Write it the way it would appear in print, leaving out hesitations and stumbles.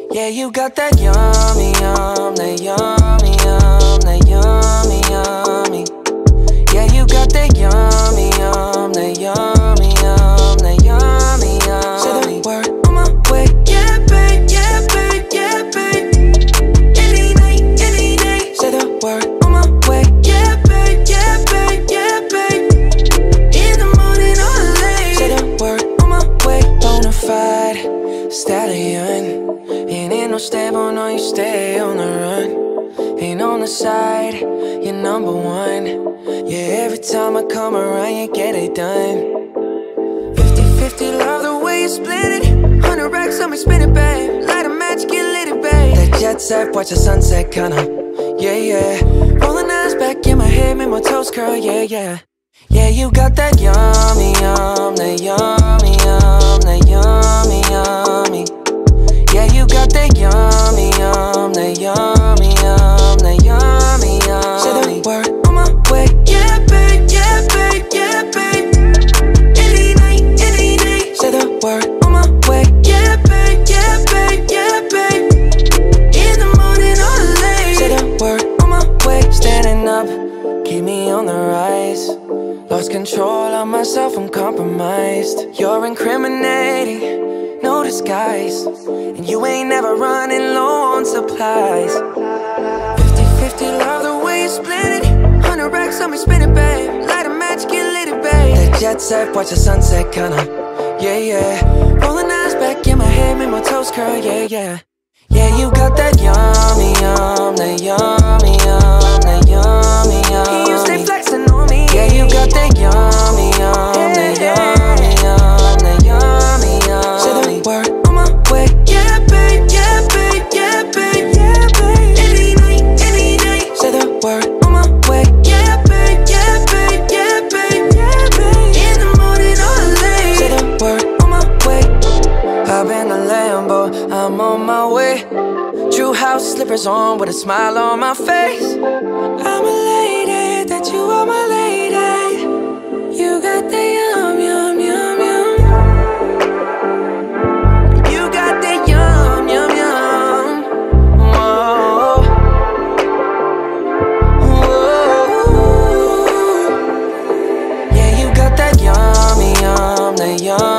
Yeah, you got that yummy, yum, that yummy, yum, that yummy, yummy. Yeah, you got that yummy, yum, that yummy, yum, that yummy, yummy. Say the word on my way. Yeah, babe, yeah, babe, yeah, babe. Any night, any day. Say the word on my way. Yeah, babe, yeah, babe, yeah, babe. In the morning or late. Say the word on my way. Bona fide stallion. Ain't no stable, no, you stay on the run. Ain't on the side, you're number one. Yeah, every time I come around, you get it done. 50-50, love the way you split it. 100 racks on me, spin it, babe. Light a match, get litty, babe. That jet set, watch the sunset, kinda. Yeah, yeah. Rolling eyes back in my head, make my toes curl, yeah, yeah. Yeah, you got that yummy, yum, that yummy, yum, that yummy, yummy. Yeah, you got that yummy, yum, that yummy, yum, that yummy, yummy. Say the word on my way. Yeah, babe, yeah, babe, yeah, babe. Any night, any day. Say the word on my way. Yeah, babe, yeah, babe, yeah, babe. In the morning or late. Say the word on my way. Standing up, keep me on the rise. Lost control of myself, I'm compromised. You're incriminating, no disguise. And you ain't never running low on supplies. 50-50, love the way you split it. 100 racks on me, spin it, babe. Light a match, get litty, babe. That jet set, watch the sunset, kinda. Yeah, yeah. Rolling eyes back in my head, make my toes curl, yeah, yeah. Yeah, you got that yummy, yum, that yummy, yum, that yummy, yum. You stay flexing on me. Yeah, you got that yummy, yum, that yummy, yum, that yummy, yum. Say the word on my way. Yeah, babe, yeah, babe, yeah, babe, yeah, babe. Any night, any day. Say the word on my way. Yeah, babe, yeah, babe, yeah, babe, yeah, babe. In the morning or late. Say the word on my way. Hop in the Lambo, I'm on my way. True house slippers on with a smile on my face. I'm elated that you are my lady. You got the yum, yum, yum, yum. You got the yum, yum, yum. Whoa. Whoa. Yeah, you got that yummy, yum, that yum.